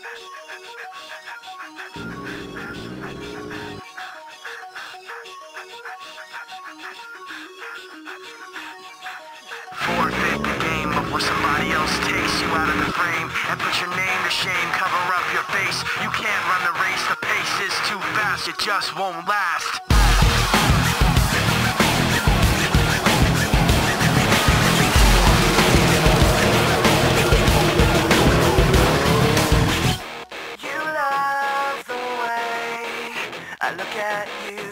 Forfeit the game before somebody else takes you out of the frame and put your name to shame, cover up your face. You can't run the race, the pace is too fast, it just won't last. You love the way I look at you.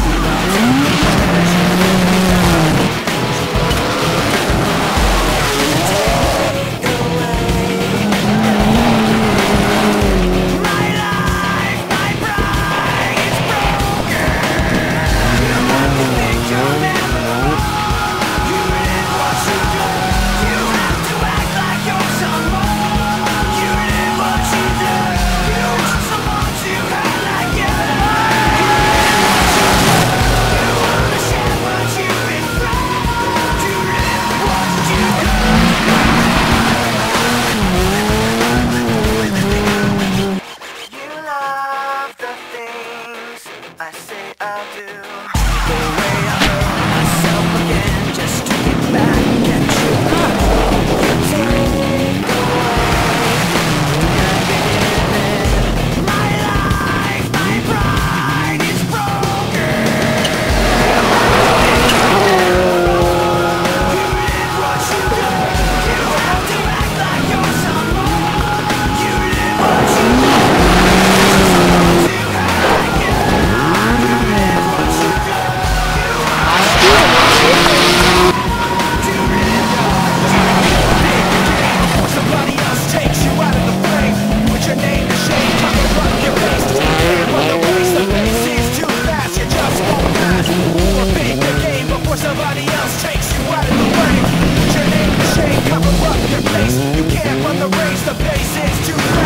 I say I'll do the way I hurt myself again just to get back at you. Take away my life, my pride is broken. You did what you did. You have to act like you're someone. You did what you did. Somebody else takes you out of the way. Put your name to shame, cover up your face. You can't run the race, the pace is too fast.